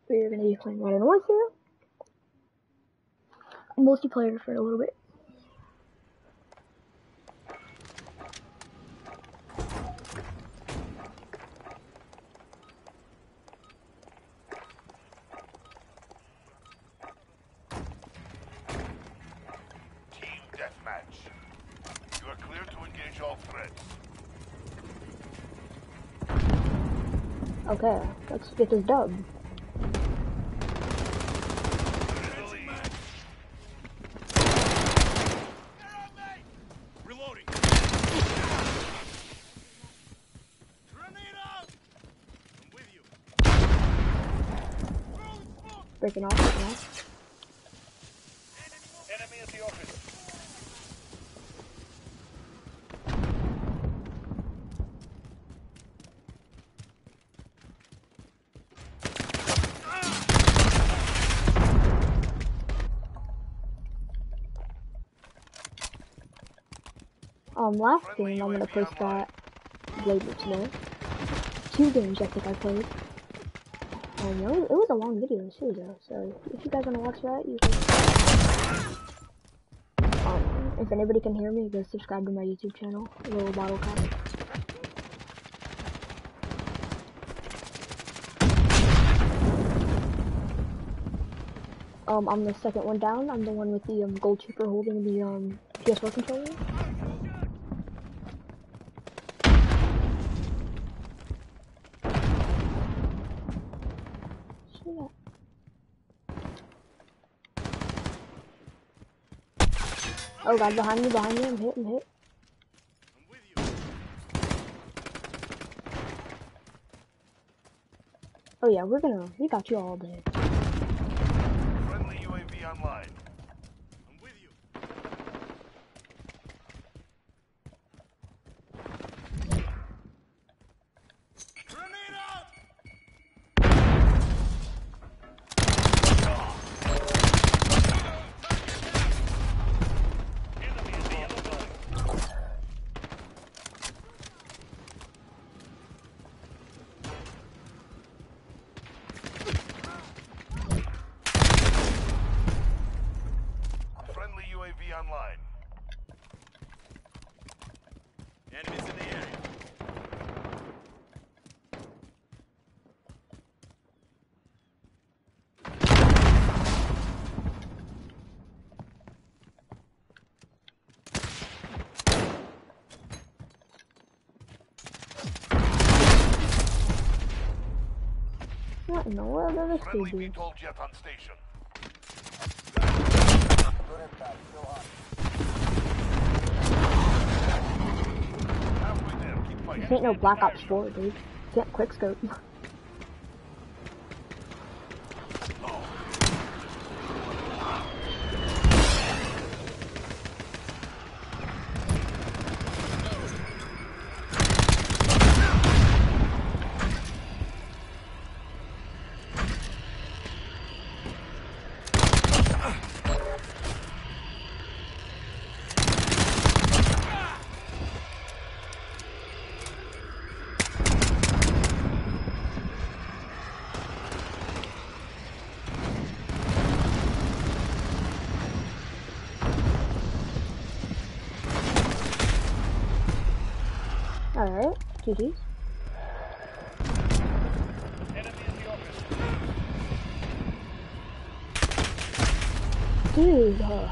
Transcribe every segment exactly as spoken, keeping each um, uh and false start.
We're gonna be playing Modern Warfare. Multiplayer for a little bit. Team deathmatch. You are clear to engage all threats. Okay, let's get this dub. Reloading. Grenade out. I'm with you. Breaking off, breaking off. Enemy at the office. Um, last game I'm gonna post that Blade Loops there. Two games I think I played. Um, it was, it was a long video too though, so if you guys wanna watch that, you can. Um, if anybody can hear me, go subscribe to my YouTube channel, Little Bottle Cap. Um, I'm the second one down. I'm the one with the um, gold trooper holding the um, P S four controller. Shit. Oh god, behind me, behind me, I'm hit, I'm hit. I'm with you. Oh yeah, we're gonna, we got you all day. Friendly U A V online. I'm with you. Grenade out. Enemy in the yellow building. Friendly U A V online. Enemies in the area. What in the world are this Friendly dude doing? V TOL jet on station. Halfway there. Keep This fighting. ain't no Black Ops four, dude. Can't quickscope. Alright, G G's. Enemy in the office. Dude, uh,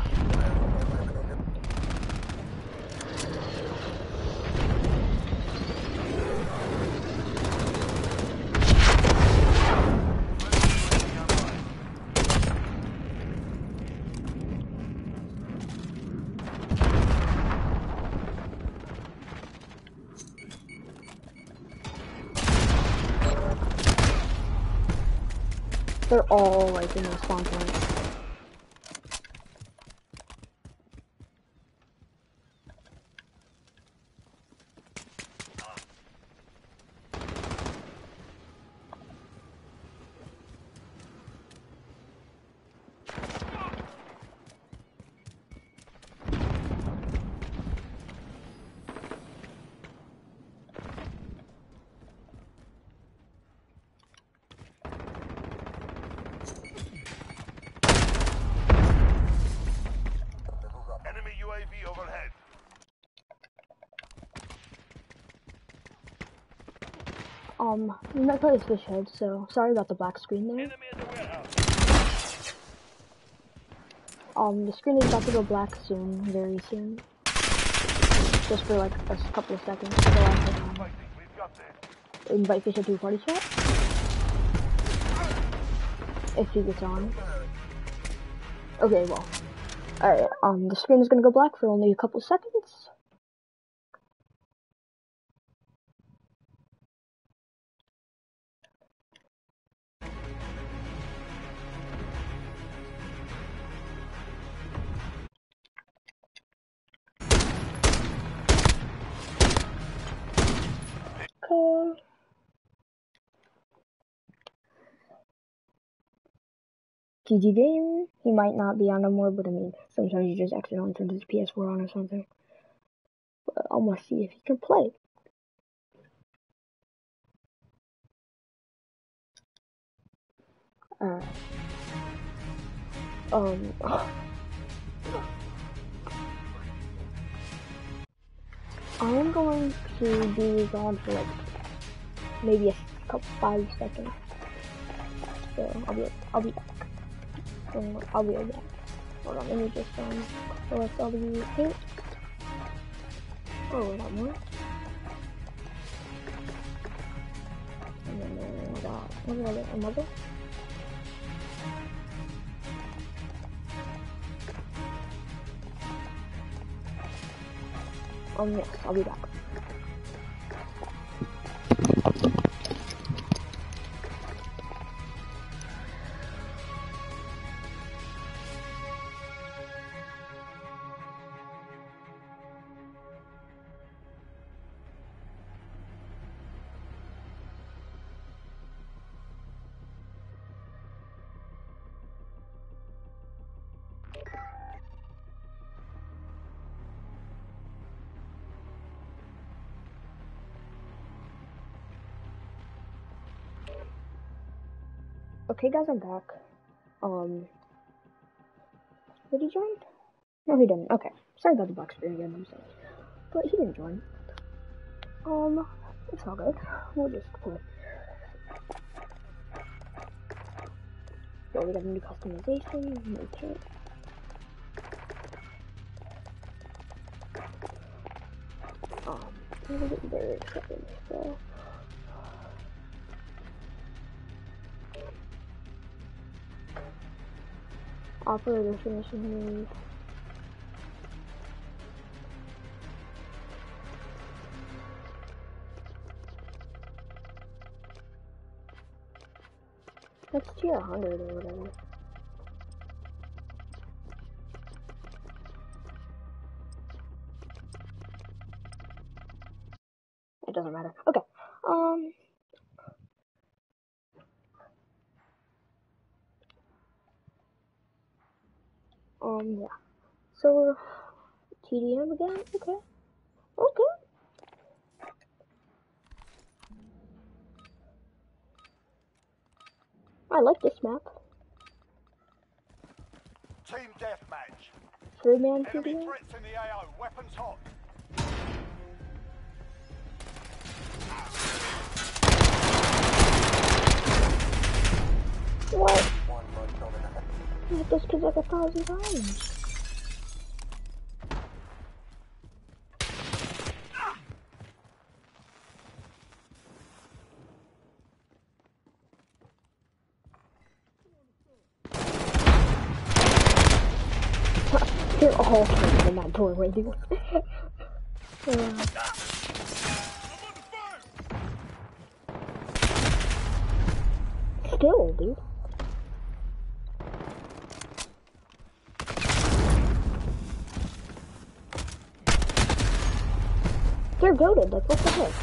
they're all like in the spawn point. Um, we might play fish head, so sorry about the black screen there. Enemy at the warehouse. Um, the screen is about to go black soon, very soon. Just for like a couple of seconds, so I can um, Fighting, we've got this. invite fish head to a party chat. If he gets on. Okay, well. Alright, um, the screen is gonna go black for only a couple seconds. Okay. G G game, he might not be on no more, but I mean, sometimes you just accidentally turn his P S four on or something. But I want to see if he can play. Alright. Um. I am going to be gone for like maybe a couple five seconds. So I'll be I'll be back. Um, I'll be right back. Hold on, let me just um select W eight. Oh, that more. And then uh, I got what do I get? Another. Um yes, I'll be back. Okay guys, I'm back. Um, did he join? No, he didn't. Okay, sorry about the box screen again, I'm sorry. But he didn't join. Um, it's all good. We'll just play. So we got a new customization, new kit. Um, I'm gonna get very excited, so. Operator finishing move. That's tier one hundred or whatever. It doesn't matter. Okay. Um. Um, yeah. So, T D M again? Okay. Okay. I like this map. Team deathmatch. Three man T D Enemy M? threats in the A O. Weapons hot. What? I hit this kid like a thousand times. They're all coming in that doorway, dude. uh, still, dude. They're goated, like, what the heck?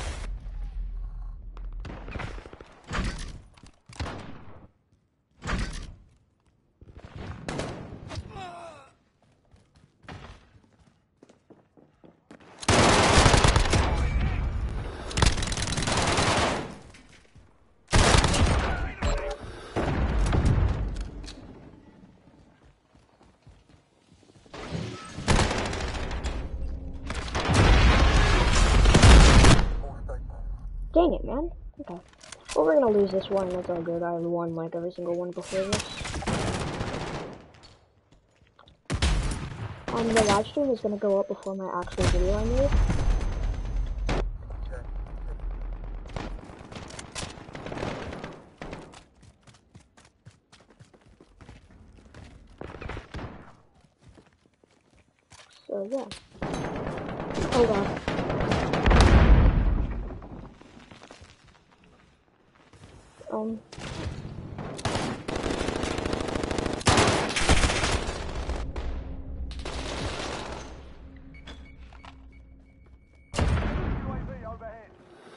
Dang it, man. Okay. But we're gonna lose this one, that's all good. I won like every single one before this. Um, the live stream is gonna go up before my actual video I made. So yeah. Oh god. Um. U A V overhead.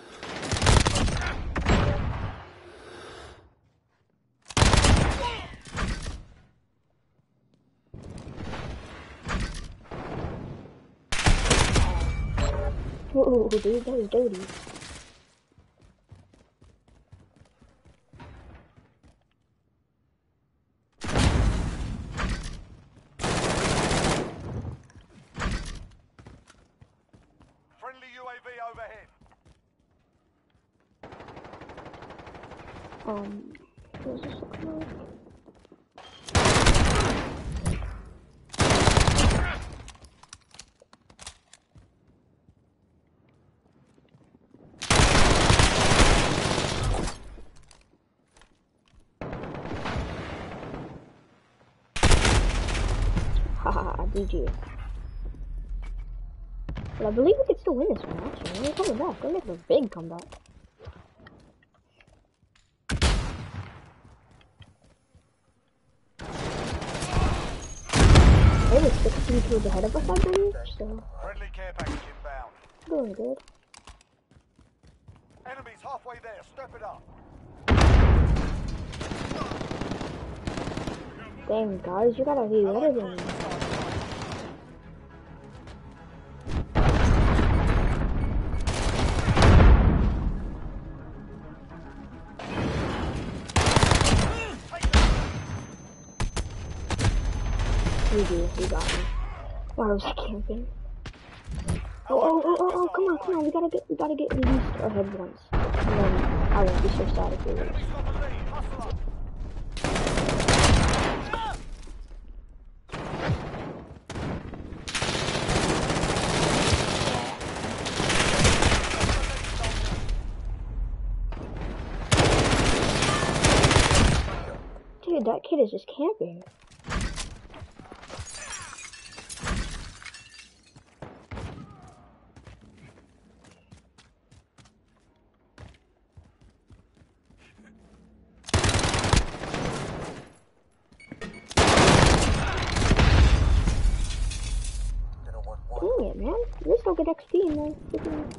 Ooh, dude, that was dirty. Friendly U A V overhead. Um, what is this looking like? Haha, D G. But I believe we could still win this one, actually. We're coming back. We're making a big comeback. They were sixteen kills ahead of us, I believe, so... Friendly care package inbound. Doing good. Enemies halfway there. Step it up. Damn, guys, you gotta be better than me. You do, you got me. Why was I camping? Oh, oh, oh, oh, oh, come on, come on, we gotta get, we gotta get at least ahead once. And then I won't be so sad if we lose. Enemies got the lead. Hustle up. Dude, that kid is just camping. Dang it, man. Let's go get X P and then freaking...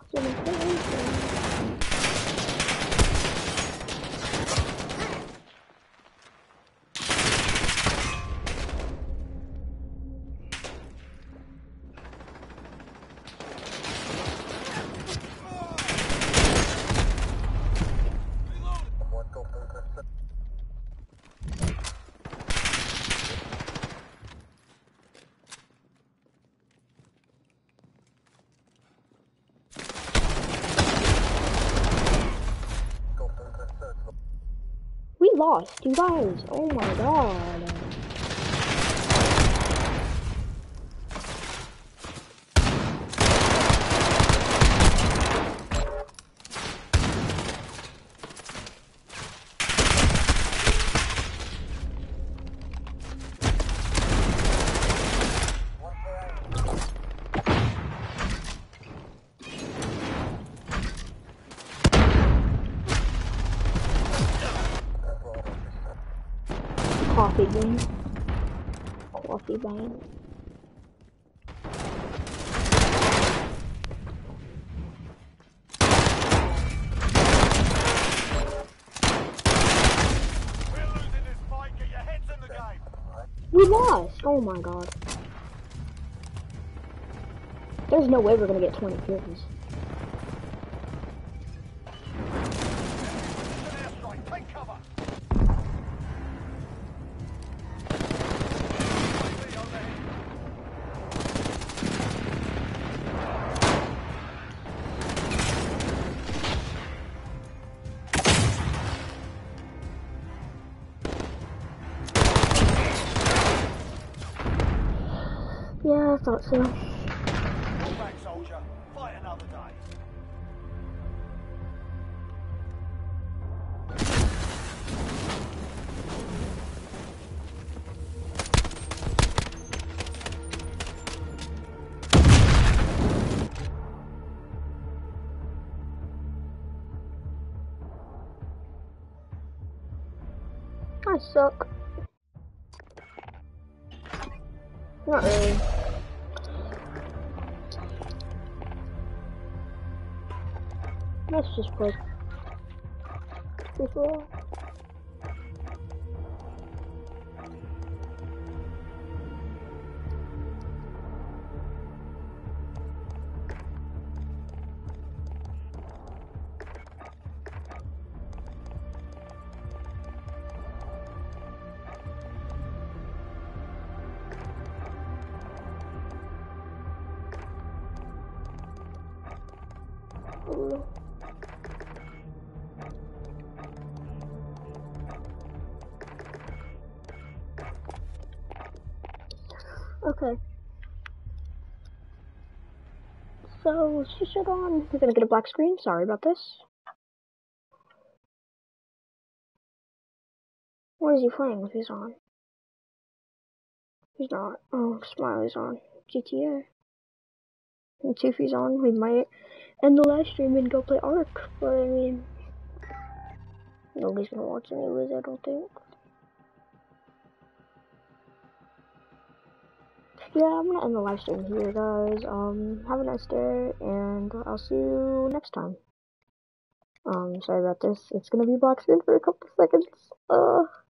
We lost, you guys. Oh my god. Coffee bean. Coffee bean. We're losing this fight. Get your heads in the game. We lost! Oh my god. There's no way we're gonna get twenty kills. It's an airstrike. Take cover. U A V overhead. thought so. Fall back, soldier. Fight another day. I suck. Not really. Let's just play free for all. Ooh. Okay. So, switch it on. We're gonna get a black screen. Sorry about this. What is he playing if he's on? He's not. Oh, Smiley's on. G T A. And if he's on, we might end the live stream and go play Ark. But I mean, nobody's gonna watch anyways, I don't think. Yeah, I'm gonna end the live stream here, guys. Um, have a nice day, and I'll see you next time. Um, sorry about this. It's gonna be black screen for a couple seconds. Uh.